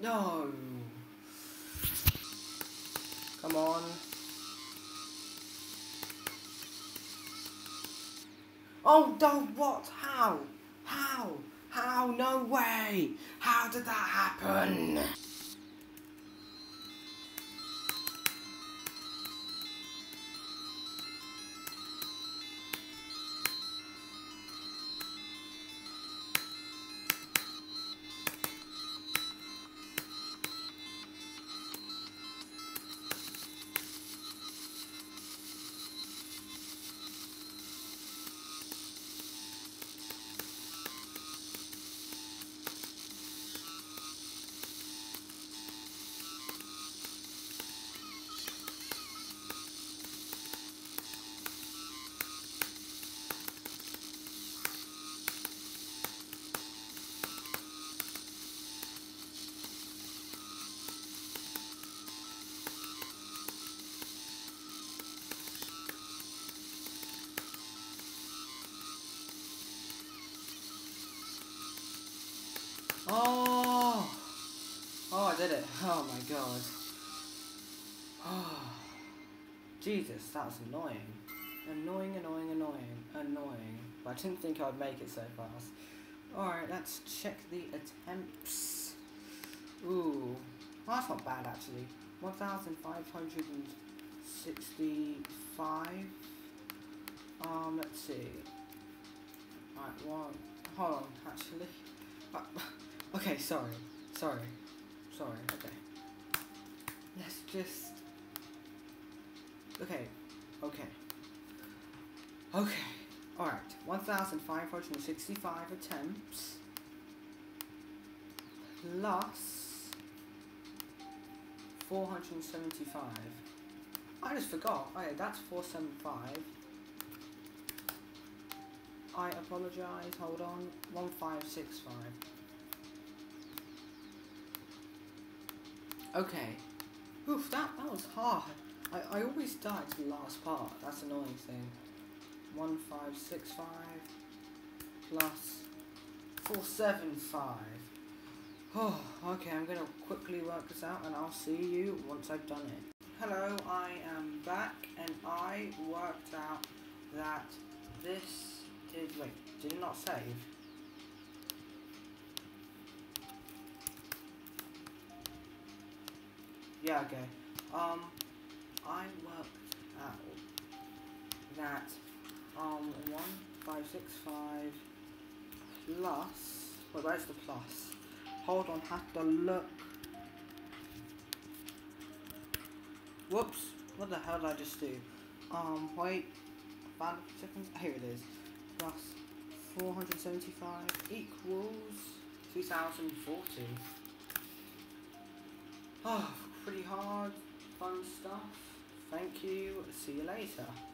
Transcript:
No. Come on. Oh, no, what? How? How? How? No way! How did that happen? Oh! Oh, I did it. Oh my god. Oh. Jesus, that was annoying. Annoying. But I didn't think I'd make it so fast. Alright, let's check the attempts. Ooh. Well, that's not bad actually. 1,565. Let's see. Right, one. Hold on, actually. Okay, sorry. Okay. Let's just... Okay. Alright. 1,565 attempts. Plus 475. I just forgot. Oh yeah, that's 475. I apologise. Hold on. 1,565. Okay. Oof, that was hard. I always die to the last part. That's the annoying thing. 1,565 plus 475. Oh, okay, I'm gonna quickly work this out and I'll see you once I've done it. Hello, I am back and I worked out that this did... Wait, did it not save? Yeah, okay. I worked out that 1,565 plus... Wait, where's the plus? Hold on, have to look. Whoops, what the hell did I just do? Wait, 5 seconds, here it is. Plus 475 equals 2,040. Oh, pretty hard, fun stuff. Thank you, see you later.